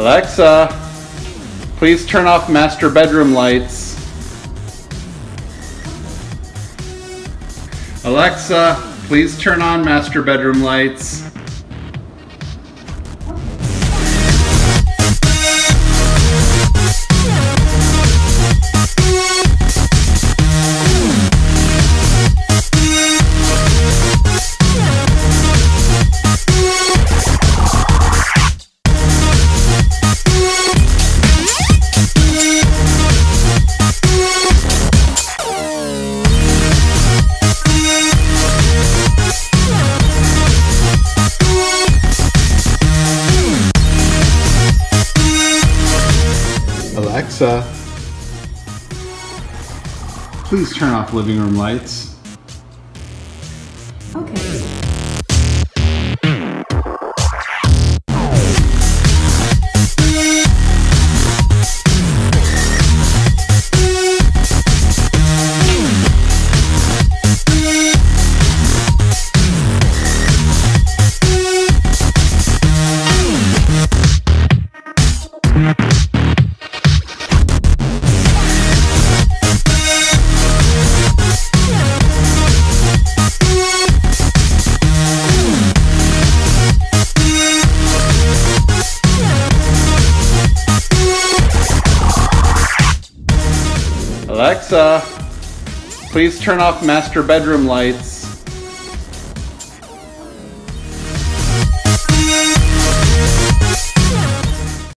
Alexa, please turn off master bedroom lights. Alexa, please turn on master bedroom lights. Alexa, please turn off living room lights. Okay. Alexa, please turn off master bedroom lights.